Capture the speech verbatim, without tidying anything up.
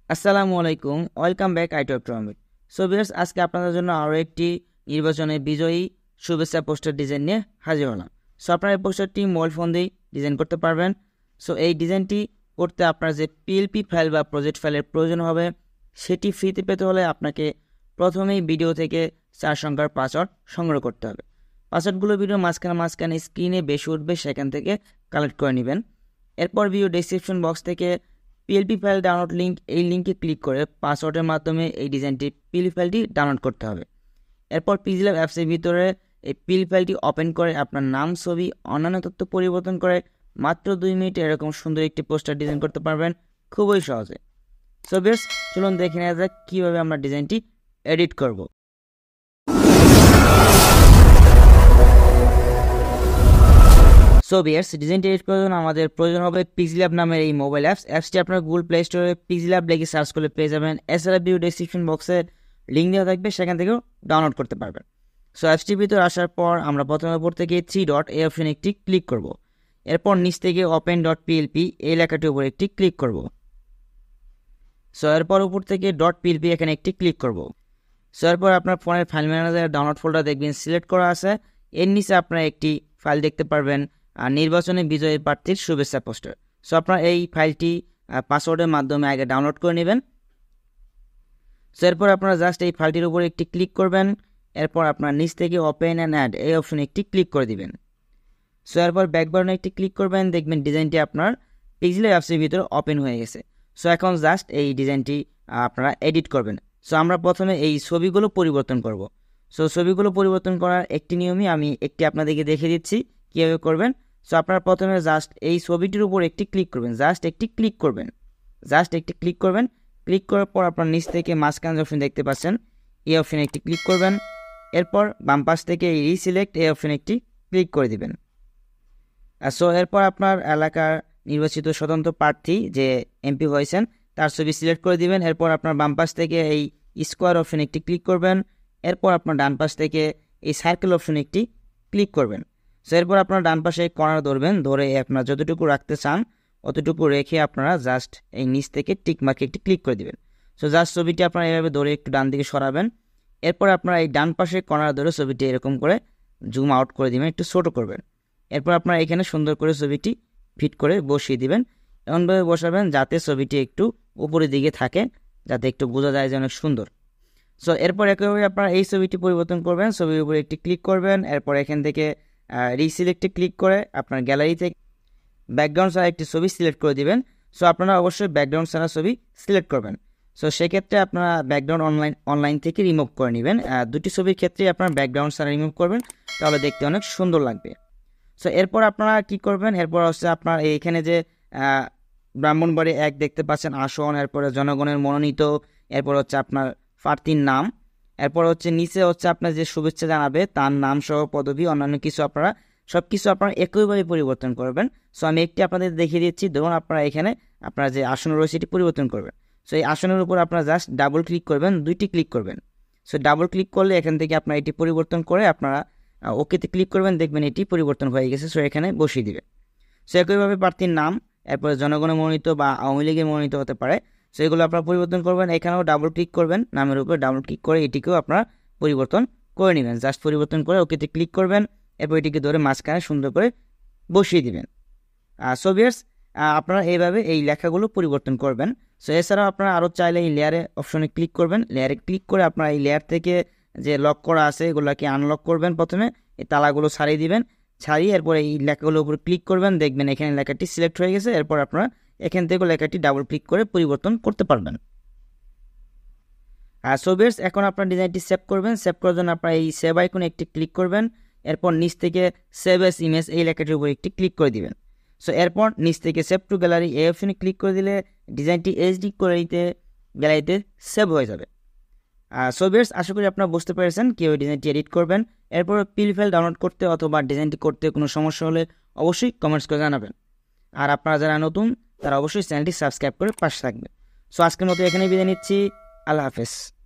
আসসালামু আলাইকুম, welcome back I to Amit. So viewers, আজকে আপনাদের জন্য আরও একটি নির্বাচনের বিজয়ী শুভেচ্ছা পোস্টার ডিজাইন নিয়ে হাজির হলাম। সো আপনারা এই পোস্টারটি মোবাইল ফোন দিয়েই ডিজাইন করতে পারবেন। সো এই ডিজাইনটি করতে আপনার যে পিএলপি ফাইল বা প্রজেক্ট ফাইলের প্রয়োজন হবে সেটি ফ্রিতে পেতে হলে আপনাকে প্রথমেই ভিডিও থেকে চার সংখ্যার পাসওয়ার্ড সংগ্রহ করতে হবে। পাসওয়ার্ডগুলো ভিডিও মাঝখানে মাঝখানে স্ক্রিনে বেশি উঠবে, সেখান থেকে কালেক্ট করে নেবেন। এরপর ভিডিও ডেসক্রিপশন বক্স থেকে পিএলপি ফাইল ডাউনলোড লিঙ্ক, এই লিঙ্কে ক্লিক করে পাসওয়ার্ডের মাধ্যমে এই ডিজাইনটি পিএলপি ফাইলটি ডাউনলোড করতে হবে। এরপর pixellab অ্যাপসের ভিতরে এই পিএলপি ফাইলটি ওপেন করে আপনার নাম, ছবি, অন্যান্য তথ্য পরিবর্তন করে মাত্র দুই মিনিটে এরকম সুন্দর একটি পোস্টার ডিজাইন করতে পারবেন খুবই সহজে। সো ভিউয়ার্স, চলুন দেখে নেওয়া যাক কীভাবে আমরা ডিজাইনটি এডিট করব। সো ভিউয়ার্স, ডিজাইনটি এডিট করার জন্য আমাদের প্রয়োজন হবে pixellab নামের এই মোবাইল অ্যাপস। অ্যাপসটি আপনার গুগল প্লে স্টোরে pixellab লিখে সার্চ করলে পেয়ে যাবেন। এছাড়া ভিডিও ডেসক্রিপশন বক্সে লিঙ্ক দেওয়া থাকবে, সেখান থেকেও ডাউনলোড করতে পারবেন। সো অ্যাপসটির ভিতরে আসার পর আমরা প্রথমে উপর থেকে থ্রি ডট এই অপশনে একটি ক্লিক করব। এরপর নিচ থেকে ওপেন ডট পিএলপি এই লেখাটির উপর একটি ক্লিক করব। সো এরপর উপর থেকে ডট পিএলপি এখানে একটি ক্লিক করব। সো এরপর আপনার ফোনের ফাইল ম্যানেজার ডাউনলোড ফোল্ডার দেখবেন সিলেক্ট করা আছে। এর নিচে আপনারা একটি ফাইল দেখতে পারবেন, আর নির্বাচনে বিজয়ী প্রার্থীর শুভেচ্ছা পোস্টার। সো আপনারা এই ফাইলটি পাসওয়ার্ডের মাধ্যমে আগে ডাউনলোড করে নেবেন। সো এরপর আপনারা জাস্ট এই ফাইলটির উপরে একটি ক্লিক করবেন। এরপর আপনার নিচ থেকে ওপেন অ্যান্ড অ্যাড এই অপশনে একটি ক্লিক করে দিবেন। সো এরপর ব্যাক বাটনে একটি ক্লিক করবেন, দেখবেন ডিজাইনটি আপনার pixellab অ্যাপসের ভিতরে ওপেন হয়ে গেছে। সো এখন জাস্ট এই ডিজাইনটি আপনারা এডিট করবেন। সো আমরা প্রথমে এই ছবিগুলো পরিবর্তন করব। সো ছবিগুলো পরিবর্তন করার একটি নিয়মই আমি একটি আপনাদেরকে দেখিয়ে দিচ্ছি কীভাবে করবেন। সো আপনারা প্রথমে জাস্ট এই ছবিটির উপর একটি ক্লিক করবেন, জাস্ট একটি ক্লিক করবেন, জাস্ট একটি ক্লিক করবেন। ক্লিক করার পর আপনার নিচ থেকে মাঝখানে যে অপশন দেখতে পাচ্ছেন এই অপশনে একটি ক্লিক করবেন। এরপর বাম পাশ থেকে এই রিসিলেক্ট এই অপশনে একটি ক্লিক করে দিবেন। সো এরপর আপনার এলাকার নির্বাচিত স্বতন্ত্র প্রার্থী যে এমপি হয়েছেন তার ছবি সিলেক্ট করে দিবেন। এরপর আপনার বাম পাশ থেকে এই স্কোয়ার অপশনে একটি ক্লিক করবেন। এরপর আপনার ডান পাশ থেকে এই সার্কেল অপশনে একটি ক্লিক করবেন। সো এরপর আপনার ডান পাশে কর্নার ধরবেন, ধরে আপনার যতটুকু রাখতে চান অতটুকু রেখে আপনারা জাস্ট এই নিচ থেকে টিক মার্কে একটি ক্লিক করে দিবেন। সো জাস্ট ছবিটি আপনারা এভাবে ধরে একটু ডান দিকে সরাবেন। এরপর আপনারা এই ডান পাশে কর্নার ধরে ছবিটি এরকম করে জুম আউট করে দিবেন, একটু ছোটো করবেন। এরপর আপনারা এখানে সুন্দর করে ছবিটি ফিট করে বসিয়ে দিবেন। এমনভাবে বসাবেন যাতে ছবিটি একটু উপরের দিকে থাকে, যাতে একটু বোঝা যায় যে অনেক সুন্দর। সো এরপর একইভাবে আপনারা এই ছবিটি পরিবর্তন করবেন, ছবির উপরে একটি ক্লিক করবেন। এরপর এখান থেকে রিসিলেক্টে ক্লিক করে আপনার গ্যালারি থেকে ব্যাকগ্রাউন্ড ছাড়া একটি ছবি সিলেক্ট করে দিবেন। সো আপনারা অবশ্যই ব্যাকগ্রাউন্ড ছাড়া ছবি সিলেক্ট করবেন। সো সেক্ষেত্রে আপনারা ব্যাকগ্রাউন্ড অনলাইন অনলাইন থেকে রিমুভ করে নেবেন। দুটি ছবির ক্ষেত্রে আপনারা ব্যাকগ্রাউন্ড ছাড়া রিমুভ করবেন, তাহলে দেখতে অনেক সুন্দর লাগবে। সো এরপর আপনারা কী করবেন, এরপর হচ্ছে আপনার এইখানে যে ব্রাহ্মণবাড়ি এক দেখতে পাচ্ছেন আসন, এরপরে জনগণের মনোনীত, এরপর হচ্ছে আপনার প্রার্থীর নাম, এরপর হচ্ছে নিচে হচ্ছে আপনার যে শুভেচ্ছা জানাবে তার নাম সহ পদবি, অন্যান্য কিছু আপনারা সব কিছু আপনারা একইভাবে পরিবর্তন করবেন। সো আমি একটি আপনাদের দেখিয়ে দিচ্ছি। ধরুন আপনারা এখানে আপনার যে আসন রয়েছে এটি পরিবর্তন করবেন। সো এই আসনের উপর আপনারা জাস্ট ডাবল ক্লিক করবেন, দুইটি ক্লিক করবেন। সো ডাবল ক্লিক করলে এখান থেকে আপনারা এটি পরিবর্তন করে আপনারা ওকেতে ক্লিক করবেন, দেখবেন এটি পরিবর্তন হয়ে গেছে। সো এখানে বসিয়ে দিবেন। সো একইভাবে প্রার্থীর নাম, এরপরে জনগণের মনোনীত বা আওয়ামী লীগের মনোনীত হতে পারে, সো এগুলো আপনারা পরিবর্তন করবেন। এখানেও ডাবল ক্লিক করবেন, নামের উপর ডাবল ক্লিক করে এটিকেও আপনারা পরিবর্তন করে নেবেন। জাস্ট পরিবর্তন করে ওকেতে ক্লিক করবেন, এরপর এটিকে ধরে মাঝখানে সুন্দর করে বসিয়ে দিবেন। সো ভিউয়ার্স, আপনারা এইভাবে এই লেখাগুলো পরিবর্তন করবেন। সো এছাড়াও আপনারা আরও চাইলে এই লেয়ারে অপশনে ক্লিক করবেন। লেয়ারে ক্লিক করে আপনারা এই লেয়ার থেকে যে লক করা আছে এগুলোকে আনলক করবেন। প্রথমে এই তালাগুলো ছাড়িয়ে দিবেন, ছাড়িয়ে এরপর এই লেখাগুলোর উপর ক্লিক করবেন, দেখবেন এখানে লেখাটি সিলেক্ট হয়ে গেছে। এরপর আপনারা এখান থেকে লেখাটি ডাবল ক্লিক করে পরিবর্তন করতে পারবেন। আর সো ভিউয়ার্স, এখন আপনার ডিজাইনটি সেভ করবেন। সেভ করার জন্য আপনারা এই সেভ আইকনে একটি ক্লিক করবেন। এরপর নিচ থেকে সেভ এস ইমেজ এই লেখাটির উপর একটি ক্লিক করে দিবেন। সো এরপর নিচ থেকে সেভ টু গ্যালারি এই অপশনে ক্লিক করে দিলে ডিজাইনটি এইচডি কোয়ালিটিতে গ্যালারিতে সেভ হয়ে যাবে। সো ভিউয়ার্স, আশা করি আপনারা বুঝতে পেরেছেন কীভাবে ডিজাইনটি এডিট করবেন। এরপর পিএলপি ফাইল ডাউনলোড করতে অথবা ডিজাইনটি করতে কোনো সমস্যা হলে অবশ্যই কমেন্টস করে জানাবেন। আর আপনারা যারা নতুন তারা অবশ্যই চ্যানেলটি সাবস্ক্রাইব করে পাশে থাকবেন। সো আজকের মতো এখানেই বিদায় নিচ্ছি। আল্লাহ হাফেজ।